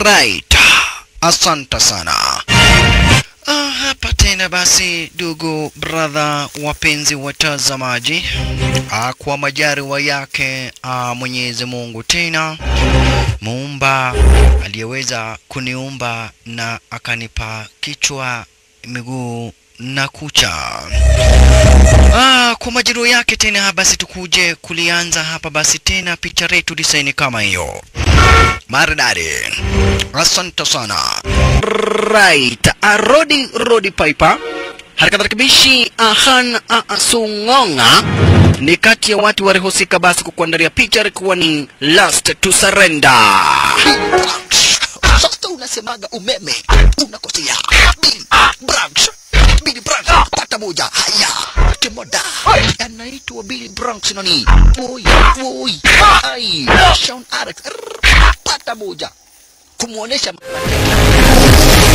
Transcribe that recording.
Right. Asante sana. Hapa tena basi ndugu brother wapenzi watazamaji, kwa majaliwa yake Mwenyezi Mungu tena muumba aliyeweza kuniumba na akanipa kichwa, miguu na kucha. Kwa majaliwa yake tena basi tukuje kulianza hapa basi tena picha letu design kama hiyo. Maridadi. Asante sana. Right. Rodi Piper. Harakati rakibishi Han Sungonga ni kati ya watu walihusika basi kukuandalia picha ilikuwa ni Last to Surrender. Sasa unasemaga umeme unakosea. Billy Branch pata moja. Haya. Timoda. Anaitwa Billy Branch nani? Oi. Ai. Sean Alex pata moja. Kumuonesha